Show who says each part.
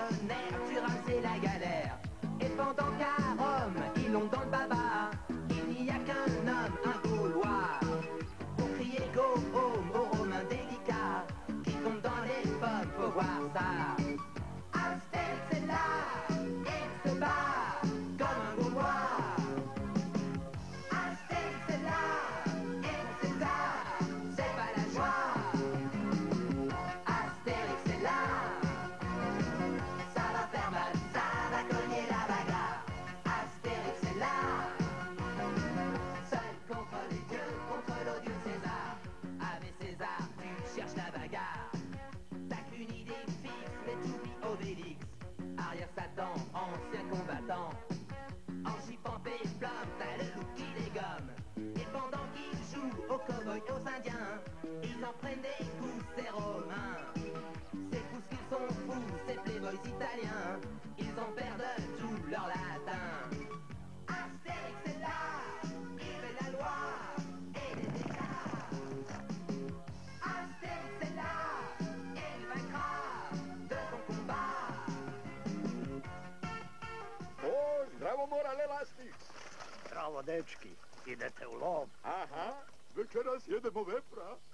Speaker 1: légionnaires, tu c'est la galère. Et pendant qu'à Rome, ils l'ont dans le baba, il n'y a qu'un homme, un Gaulois, pour crier go home aux Romains délicats, qui tombent dans les pommes, faut voir ça. Astérix est là, il se bat, comme un Gaulois. Astérix est là, et César, c'est pas la joie. Astérix est là, ça va faire mal, ça va cogner la bagarre. Astérix est là, seul contre les dieux, contre l'odieux César. Avec César, tu cherches la bagarre. T'as qu'une idée fixe, mais tu oublies Obélix. Arrière Satan, ancien combattant. En chiffant des flammes, t'as le loup qui dégomme. Et pendant qu'ils jouent aux cow-boys et aux indiens, ils en prennent des coups, ces Romains. C'est fous qu'ils sont fous, ces playboys italiens. Ils en perdent tout leur latin. Astérix est là, il fait la loi et les éclats. Astérix est là, il vaincra de son combat.
Speaker 2: O, zdravo morale lasnik.
Speaker 3: Zdravo, dečki. Idete u lov?
Speaker 2: Aha, večeras jedemo vepra.